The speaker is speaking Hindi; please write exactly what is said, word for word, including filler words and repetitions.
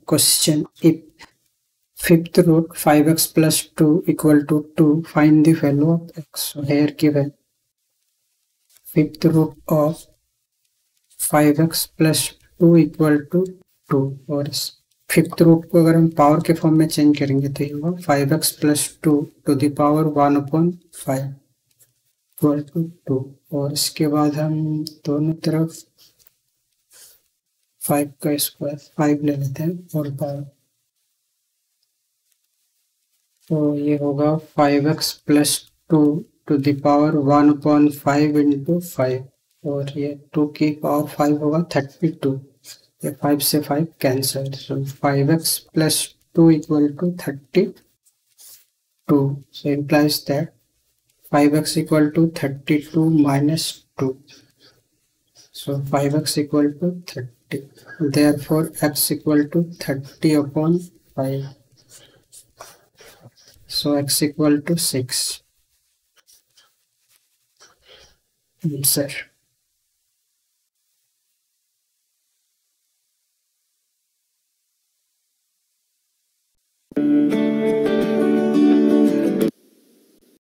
question, if fifth root five x plus two equal to two, find the value of x. So here given fifth root of five x plus two equal to two, और इस फिफ्थ रूट को अगर हम पावर के फॉर्म में चेंज करेंगे तो ये होगा five x plus two to the power one upon five equal to two, और इसके बाद हम दोनों तरफ फाइव का स्क्वायर फाइव ले लेते हैं और पावर, तो ये होगा five x plus two to the power one upon five into five, और ये टू की पावर फाइव होगा थर्टी टू, ये फाइव से five cancel, so five x plus two equal to thirty two, so implies that five x equal to thirty two minus two, so five x equal to thirty, therefore x equal to thirty upon five, so x equal to six. Answer.